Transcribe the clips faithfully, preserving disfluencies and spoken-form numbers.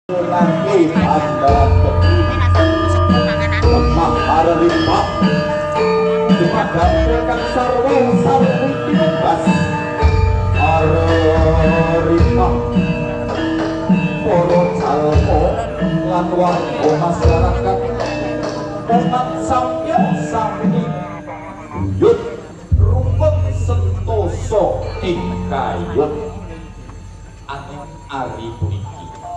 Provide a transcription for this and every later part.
Lagi pandalan beki lemah harima dumadan rekan sarwa sarwi tinebas harima para calmo lan warga masyarakat umat samya sami yut rukun sentosa ing kayut aning ari puniki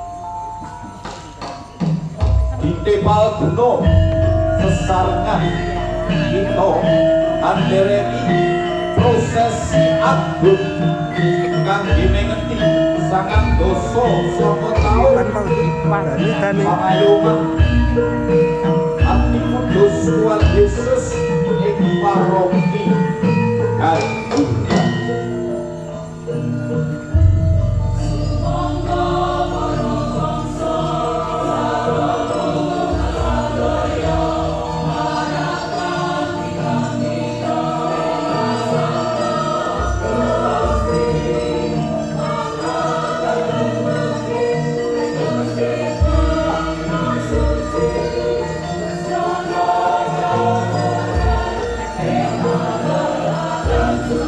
ditepal gunung sesarengan kita andereni prosesi agung kangge mengeti sangang dosa saka taun pangayuman ati kudus Tuhan Yesus ing paroki Kanjuran. Thank you.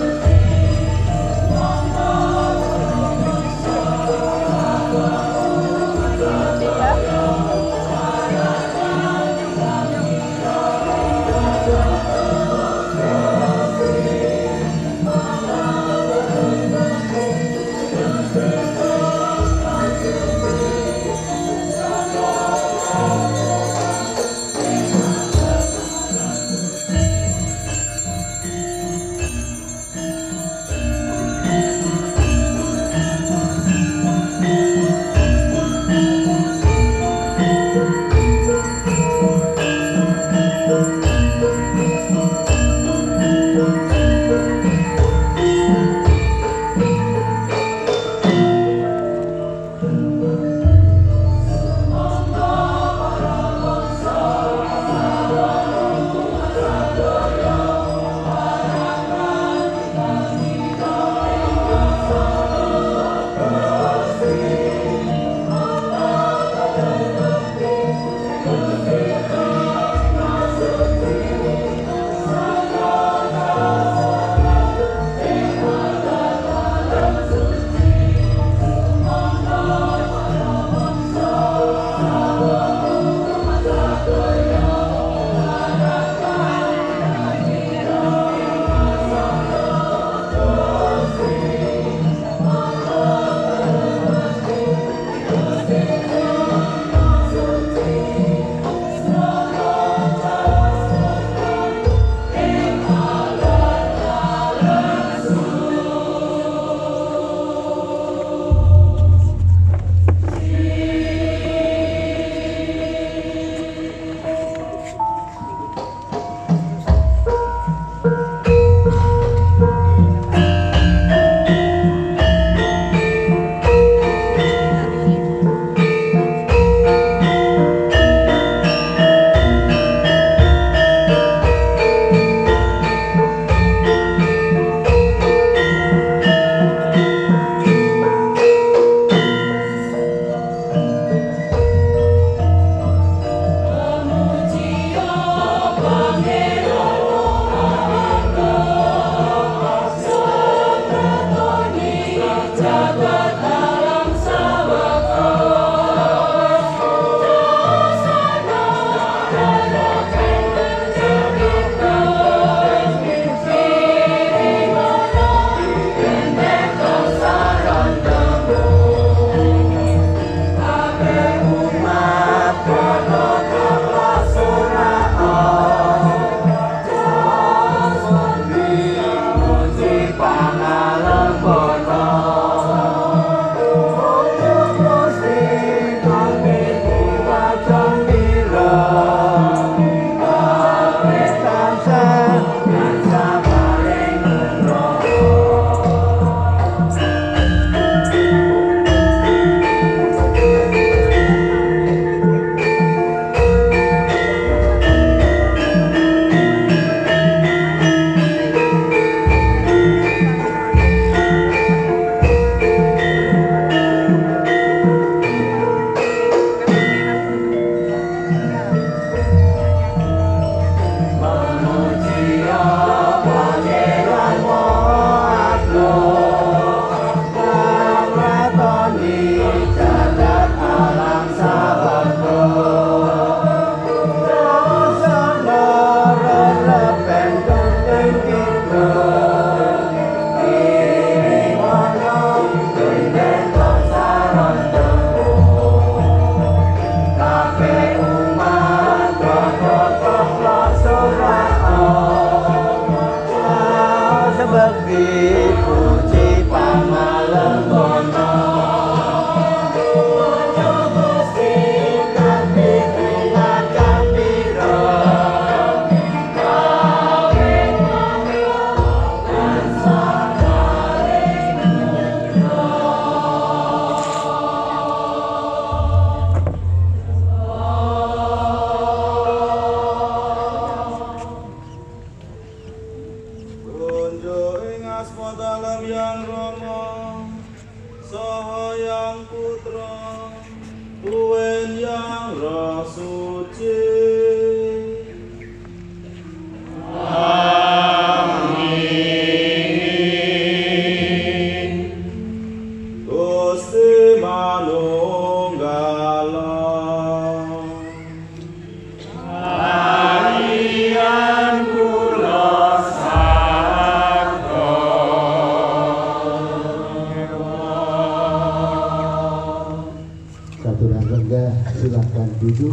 dengan rendah silakan duduk.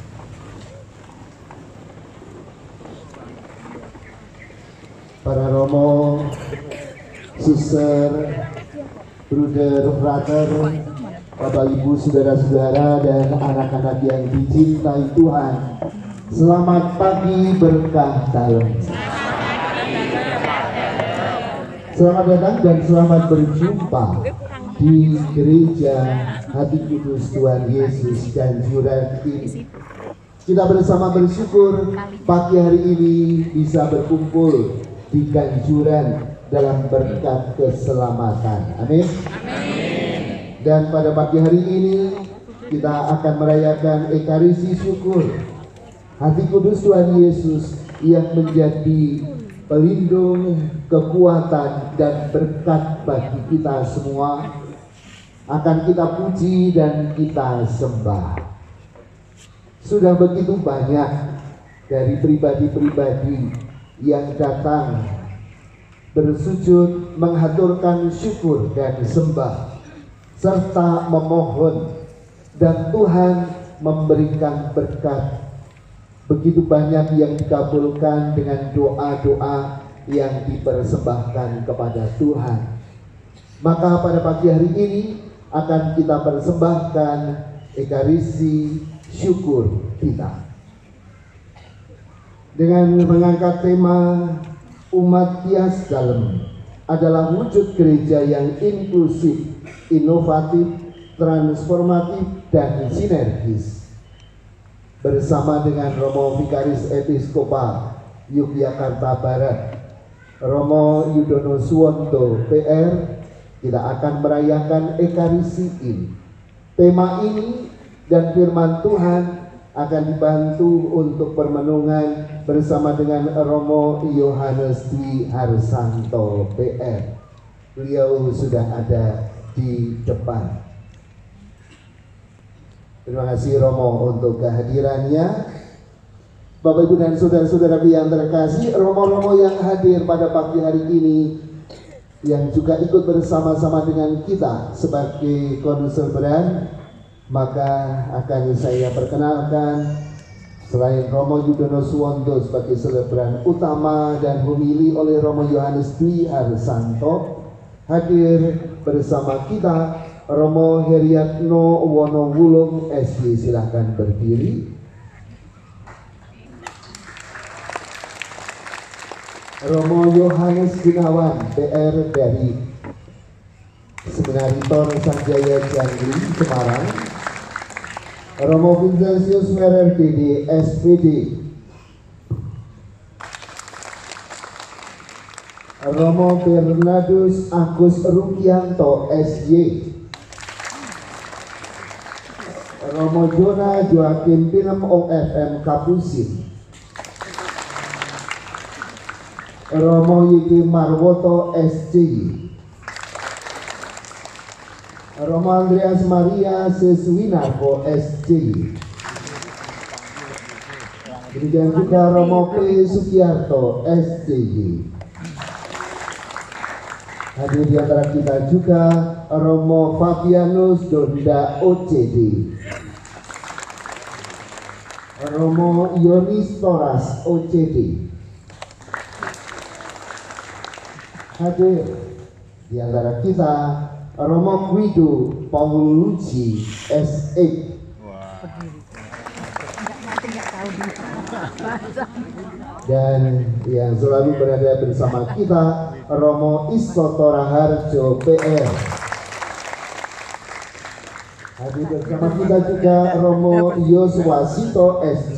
Para romo, suster, bruder, frater, Bapak Ibu, saudara-saudara dan anak-anak yang dicintai Tuhan, selamat pagi berkah dalam. Selamat datang dan selamat berjumpa di gereja Hati Kudus Tuhan Yesus Ganjuran ini. Kita bersama bersyukur pagi hari ini bisa berkumpul di Ganjuran dalam berkat keselamatan. Amin. Dan pada pagi hari ini kita akan merayakan Ekaristi syukur Hati Kudus Tuhan Yesus yang menjadi pelindung, kekuatan dan berkat bagi kita semua. Akan kita puji dan kita sembah. Sudah begitu banyak dari pribadi-pribadi yang datang bersujud menghaturkan syukur dan sembah serta memohon, dan Tuhan memberikan berkat. Begitu banyak yang dikabulkan dengan doa-doa yang dipersembahkan kepada Tuhan. Maka pada pagi hari ini akan kita persembahkan Ekaristi syukur kita dengan mengangkat tema umat tias dalem adalah wujud gereja yang inklusif, inovatif, transformatif, dan sinergis. Bersama dengan Romo Vikaris Episkopal Yogyakarta Barat, Romo Yudono Suwonto P R, kita akan merayakan Ekaristi ini. Tema ini dan firman Tuhan akan dibantu untuk permenungan bersama dengan Romo Yohanes Dwi Harsanto P R. Beliau sudah ada di depan. Terima kasih Romo untuk kehadirannya. Bapak Ibu dan saudara-saudara yang terkasih, Romo-Romo yang hadir pada pagi hari ini yang juga ikut bersama-sama dengan kita sebagai konselberan, maka akan saya perkenalkan selain Romo Yudono Suwonto sebagai selebran utama dan homili oleh Romo Yohanes Dwi Harsanto, hadir bersama kita Romo Heriatno Wonowulung S D, silahkan berdiri. Romo Yohanes Gunawan P R dari Seminari Tor Sanjaya Jangli Semarang. Romo Vincentius Merer D D S P D. Romo Bernardus Agus Rukianto S Y. Romo Jona Joakim Pinem O F M Kapusin. Romo Yiki Marwoto S C. Romo Andreas Maria Seswinarko S C. Demikian juga Romo P Sukiarto S C. Hadir di antara kita juga Romo Fabianus Donda O C D. Romo Yonis Toras O C D. Hadir di antara kita Romo Guido Paulucci S E. Dan yang selalu berada bersama kita Romo Istoto Raharjo P R. Hadir bersama kita juga Romo Yosua Sito S C.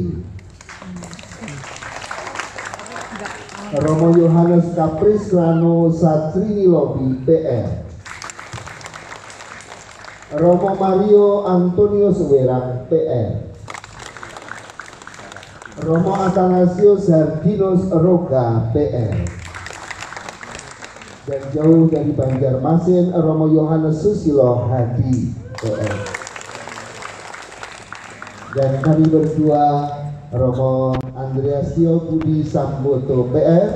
Romo Yohanes Kaprislano Satrini Lobi P R. Romo Mario Antonio Suwerang P R. Romo Atanasius Hardinos Roga P R. Dan jauh dari Banjarmasin Romo Yohanes Susilo Hadi P R. Dan kami berdua Romo Andreasio Budi Samboto P R.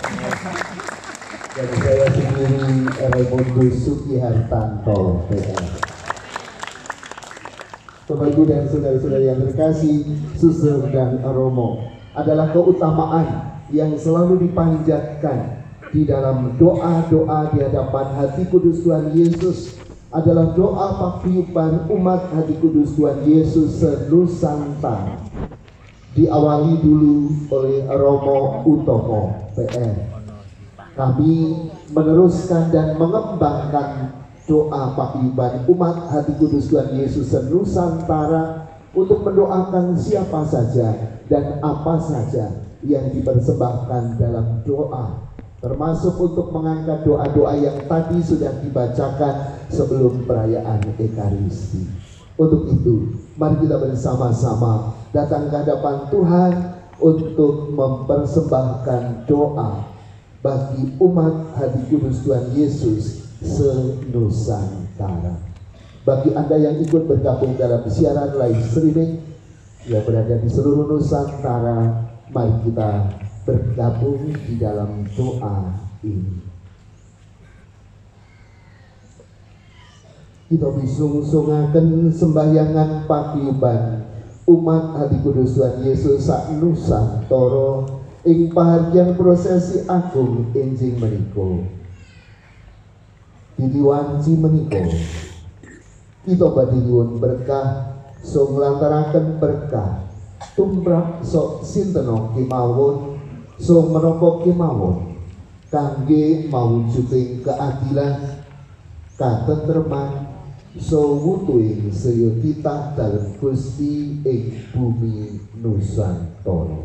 Dan saya sendiri Raimundo Suki Hartanto P R. Bapak Ibu dan saudara-saudara yang terkasih, Suster dan Romo adalah keutamaan yang selalu dipanjatkan di dalam doa-doa di hadapan hati kudus Tuhan Yesus, adalah doa paguyuban umat hati kudus Tuhan Yesus senusantara. Diawali dulu oleh Romo Utomo P R. Kami meneruskan dan mengembangkan doa paguyuban umat hati kudus Tuhan Yesus senusantara untuk mendoakan siapa saja dan apa saja yang dipersembahkan dalam doa, termasuk untuk mengangkat doa-doa yang tadi sudah dibacakan sebelum perayaan Ekaristi. Untuk itu, mari kita bersama-sama datang ke hadapan Tuhan untuk mempersembahkan doa bagi umat hati kudus Tuhan Yesus senusantara. Bagi Anda yang ikut bergabung dalam siaran live streaming yang berada di seluruh Nusantara, mari kita bergabung di dalam doa ini. Kita bisung-sungaken sembahyangan paguyuban umat hati kudus Tuhan Yesus sak nusantara ing pahargyan prosesi agung enjing menika. Diwanci menika kita badhe nyuwun berkah, so nglantaraken berkah tumrap sok sintena kemawon, so menapa kemawon kangge mawujuding keadilan, katentreman, so wutuing saya titah dalem Gusti ing bumi Nusantara.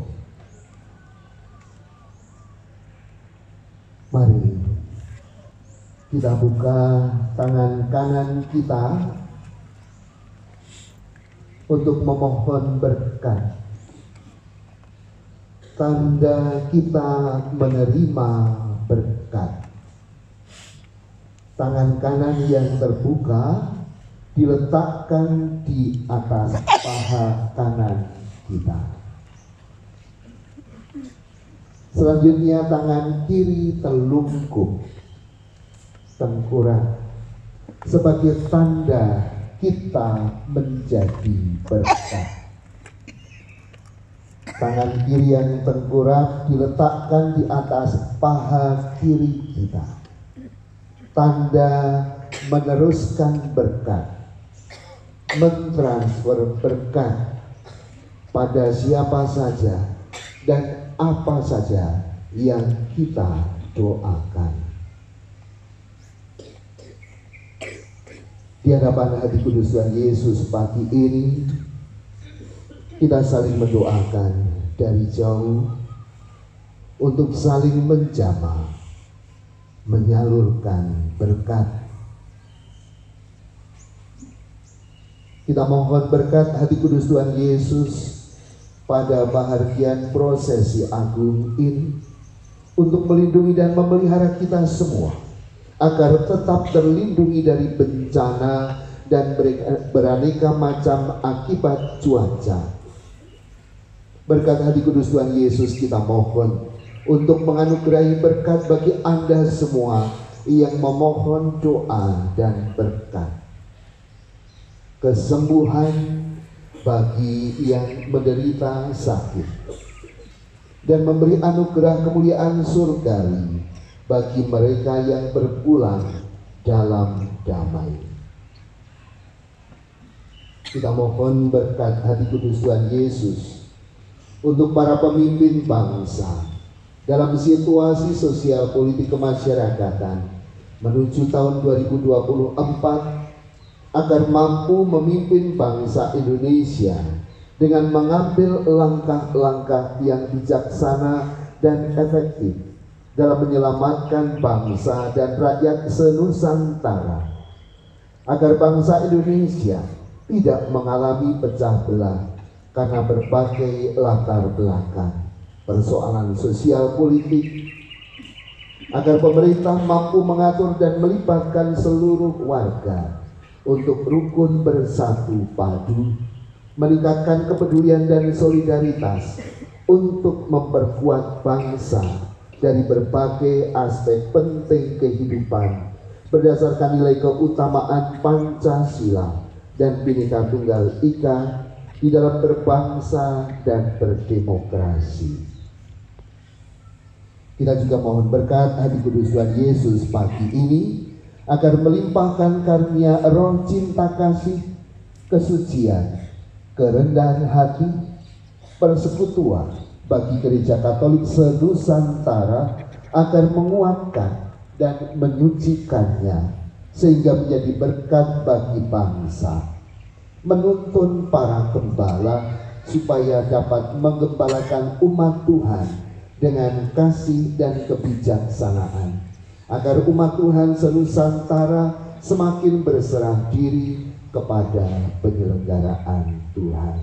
Mari kita buka tangan kanan kita untuk memohon berkat, tanda kita menerima berkat. Tangan kanan yang terbuka diletakkan di atas paha kanan kita. Selanjutnya tangan kiri telungkup tengkorak sebagai tanda kita menjadi berkat. Tangan kiri yang tengkorak diletakkan di atas paha kiri kita, tanda meneruskan berkat, mentransfer berkat pada siapa saja dan apa saja yang kita doakan. Di hadapan hati kudus Tuhan Yesus pagi ini, kita saling mendoakan dari jauh untuk saling menjamah, menyalurkan berkat. Kita mohon berkat hati kudus Tuhan Yesus pada bahagian prosesi agung ini untuk melindungi dan memelihara kita semua agar tetap terlindungi dari bencana dan beraneka macam akibat cuaca. Berkat hati kudus Tuhan Yesus kita mohon untuk menganugerahi berkat bagi Anda semua yang memohon doa dan berkat. Kesembuhan bagi yang menderita sakit dan memberi anugerah kemuliaan surgawi bagi mereka yang berpulang dalam damai. Kita mohon berkat hati kudus Tuhan Yesus untuk para pemimpin bangsa dalam situasi sosial politik kemasyarakatan menuju tahun dua ribu dua puluh empat, agar mampu memimpin bangsa Indonesia dengan mengambil langkah-langkah yang bijaksana dan efektif dalam menyelamatkan bangsa dan rakyat senusantara, agar bangsa Indonesia tidak mengalami pecah belah karena berbagai latar belakang persoalan sosial politik, agar pemerintah mampu mengatur dan melibatkan seluruh warga untuk rukun bersatu padu, meningkatkan kepedulian dan solidaritas untuk memperkuat bangsa dari berbagai aspek penting kehidupan berdasarkan nilai keutamaan Pancasila dan Bhinneka Tunggal Ika di dalam berbangsa dan berdemokrasi. Kita juga mohon berkat hati kudus Tuhan Yesus pagi ini agar melimpahkan karunia roh cinta kasih, kesucian, kerendahan hati, persekutuan bagi Gereja Katolik se-Nusantara agar menguatkan dan menyucikannya sehingga menjadi berkat bagi bangsa, menuntun para gembala supaya dapat menggembalakan umat Tuhan dengan kasih dan kebijaksanaan, agar umat Tuhan se-Nusantara semakin berserah diri kepada penyelenggaraan Tuhan.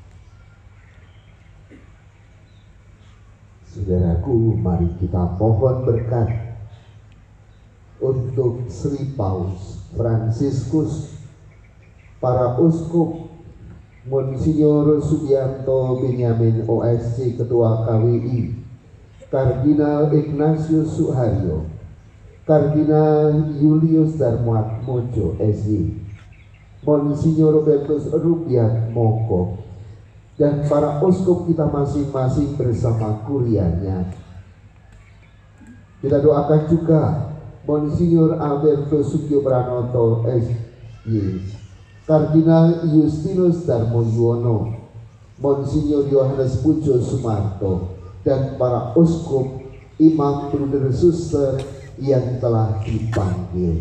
Saudaraku, mari kita mohon berkat untuk Sri Paus Fransiskus, para uskup, Monsinyur Sugianto Benyamin O S C Ketua K W I, Kardinal Ignatius Suharyo, Kardinal Julius Darmuat Mojo S I, Monsinyur Robertus Rupiat Moko, dan para uskup kita masing-masing bersama kurianya. Kita doakan juga Monsinyur Albertus Sugio Pranoto S Y, Kardinal Justinus Darmoyono, Monsinyur Yohanes Pujo Sumarto, dan para uskup, imam, bruder, suster yang telah dipanggil.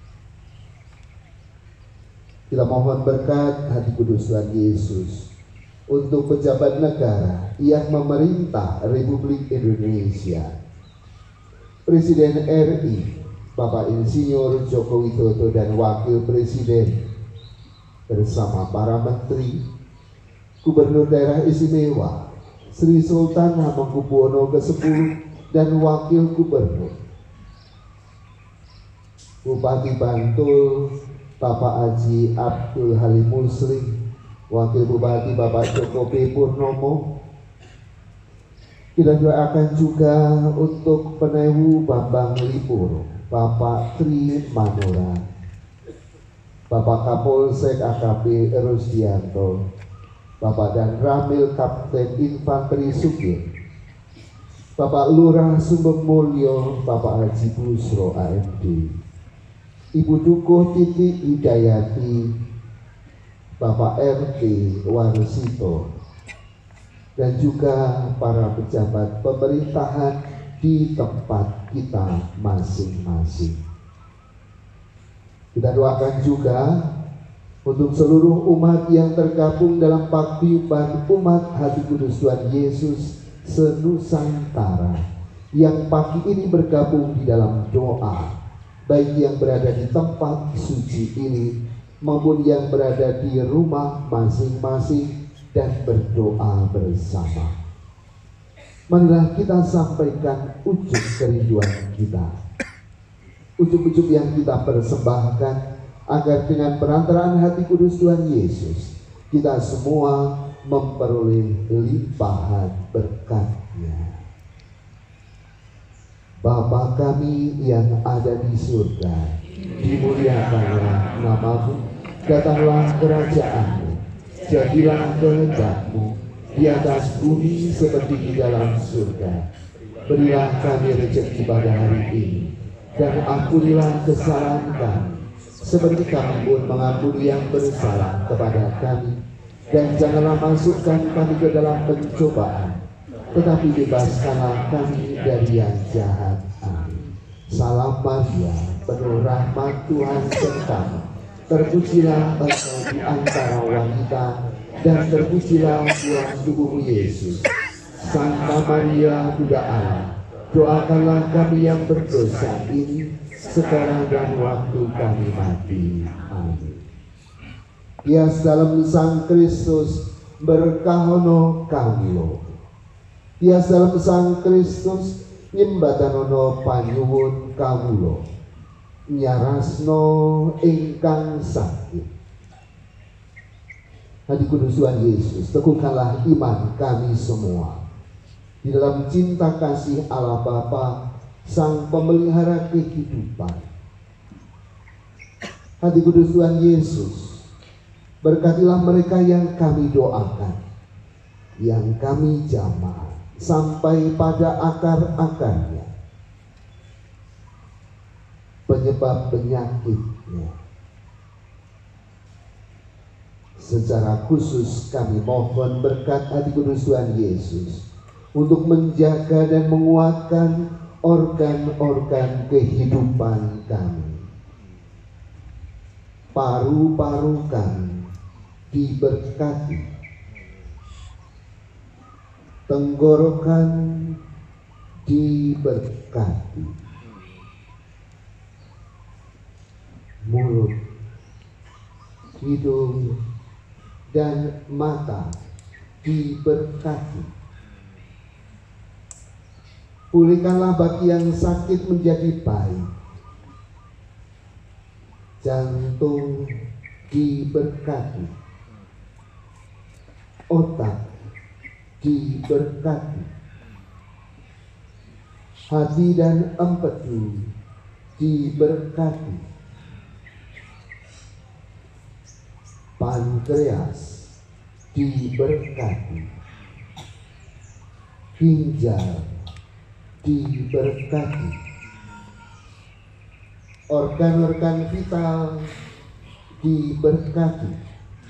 Kita mohon berkat hati kudus Tuhan Yesus untuk pejabat negara yang memerintah Republik Indonesia, Presiden R I Bapak Insinyur Joko Widodo dan Wakil Presiden bersama para menteri, Gubernur Daerah Istimewa Sri Sultan Hamengkubuwono kesepuluh dan Wakil Gubernur, Bupati Bantul Bapak Haji Abdul Halim Muslim, Wakil Bupati Bapak Joko B. Purnomo. Kita doakan juga untuk Penewu Bambang Lipur, Bapak Tri Manora, Bapak Kapolsek A K P Rusdianto, Bapak dan Ramil Kapten Infanteri Sugeng, Bapak Lurah Sumbeng Mulyo, Bapak Haji Busro A M D, Ibu Dukuh Titi Hidayati, Bapak R T Warsito, dan juga para pejabat pemerintahan di tempat kita masing-masing. Kita doakan juga untuk seluruh umat yang tergabung dalam paguyuban umat hati kudus Tuhan Yesus se-Nusantara yang pagi ini bergabung di dalam doa, baik yang berada di tempat suci ini maupun yang berada di rumah masing-masing, dan berdoa bersama. Marilah kita sampaikan ujub kerinduan kita, ujub-ujub yang kita persembahkan, agar dengan perantaraan hati kudus Tuhan Yesus kita semua memperoleh limpahan berkat-Nya. Bapa kami yang ada di surga, dimuliakanlah nama-Mu, datanglah kerajaan-Mu, jadilah kehendak-Mu di atas bumi seperti di dalam surga. Berilah kami rezeki pada hari ini, dan ampunilah kesalahan kami seperti kami pun mengampuni yang bersalah kepada kami. Dan janganlah masukkan kami ke dalam pencobaan, tetapi bebaskanlah kami dari yang jahat. Amin. Salam Maria, penuh rahmat, Tuhan sertamu. Terpujilah engkau di antara wanita, dan terpujilah buah tubuhmu Yesus. Santa Maria, Bunda Allah, doakanlah kami yang berdosa ini, sekarang dan waktu kami mati. Amin. Tias dalam Sang Kristus berkahono kamilo. Tias dalam Sang Kristus nyembatanono panyuwun kawulo, nyarasno ingkang sakit. Hati kudus Tuhan Yesus, teguhkanlah iman kami semua di dalam cinta kasih Allah Bapa, Sang Pemelihara kehidupan. Hati kudus Tuhan Yesus, Berkatilah mereka yang kami doakan, yang kami jamah sampai pada akar-akarnya, penyebab penyakitnya. Secara khusus kami mohon berkat Hati Kudus Tuhan Yesus untuk menjaga dan menguatkan organ-organ kehidupan kami. Paru-paru kami diberkati, tenggorokan diberkati, mulut, hidung, dan mata diberkati. Pulihkanlah bagi yang sakit menjadi baik, jantung diberkati, otak diberkati, hati dan empedu diberkati, pankreas diberkati, ginjal diberkati, organ-organ vital diberkati,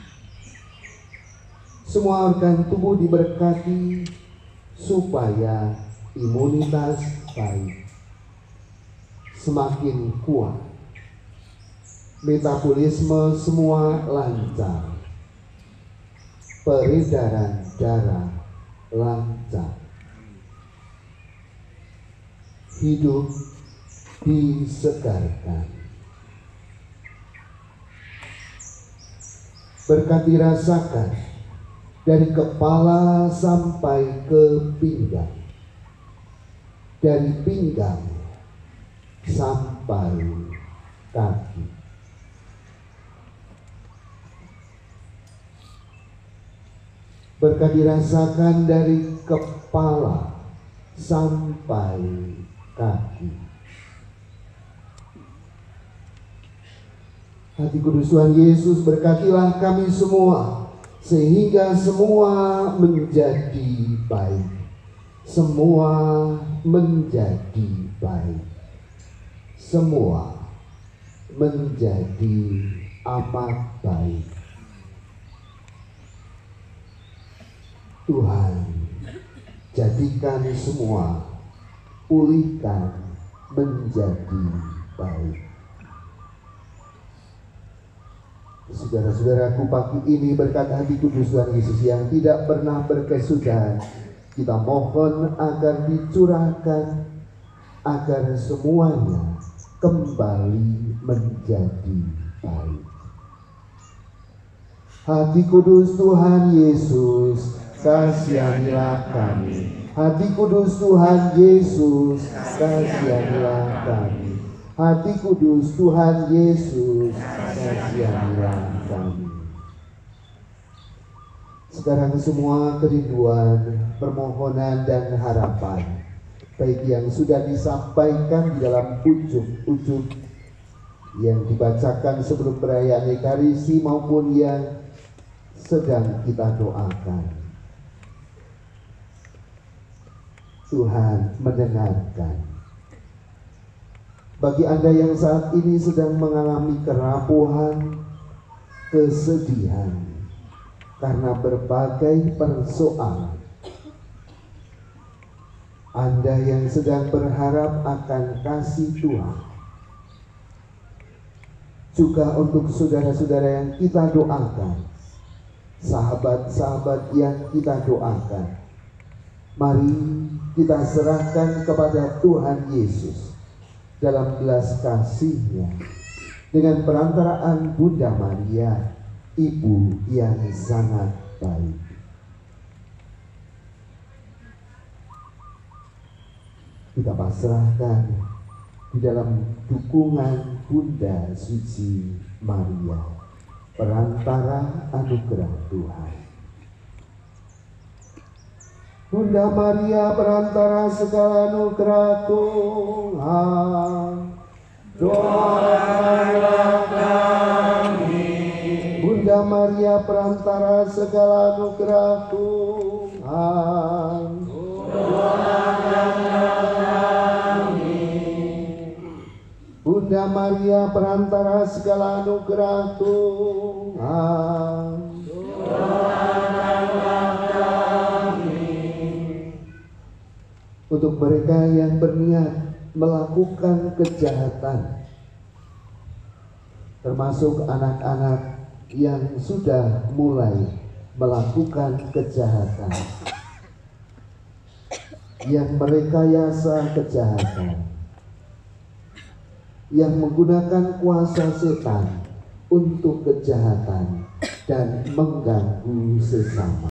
semua organ tubuh diberkati supaya imunitas baik, semakin kuat, metabolisme semua lancar, peredaran darah lancar, hidup disegarkan. Berkati rasakan dari kepala sampai ke pinggang, dari pinggang sampai kaki. Berkat dirasakan dari kepala sampai kaki. Hati Kudus Tuhan Yesus, berkatilah kami semua sehingga semua menjadi baik. Semua menjadi baik. Semua menjadi amat baik. Tuhan, jadikan semua, pulihkan menjadi baik. Saudara-saudaraku, pagi ini berkat Hati Kudus Tuhan Yesus yang tidak pernah berkesudahan, kita mohon agar dicurahkan, agar semuanya kembali menjadi baik. Hati Kudus Tuhan Yesus, kasihanilah kami. Hati Kudus Tuhan Yesus, kasihanilah kami. Hati Kudus Tuhan Yesus, kasihanilah kami. Sekarang semua kerinduan, permohonan dan harapan, baik yang sudah disampaikan di dalam ujuk-ujuk yang dibacakan sebelum perayaan Ekaristi maupun yang sedang kita doakan, Tuhan mendengarkan. Bagi Anda yang saat ini sedang mengalami kerapuhan, kesedihan karena berbagai persoalan, Anda yang sedang berharap akan kasih Tuhan, juga untuk saudara-saudara yang kita doakan, sahabat-sahabat yang kita doakan, mari kita serahkan kepada Tuhan Yesus dalam belas kasih-Nya dengan perantaraan Bunda Maria, Ibu yang sangat baik. Kita pasrahkan di dalam dukungan Bunda Suci Maria, perantara anugerah Tuhan. Bunda Maria, perantara segala anugerah Tuhan, doakanlah kami. Bunda Bunda Maria perantara segala anugerah Tuhan. Bunda Maria perantara segala anugerah Tuhan. Untuk mereka yang berniat melakukan kejahatan, termasuk anak-anak yang sudah mulai melakukan kejahatan, yang merekayasa kejahatan, yang menggunakan kuasa setan untuk kejahatan dan mengganggu sesama.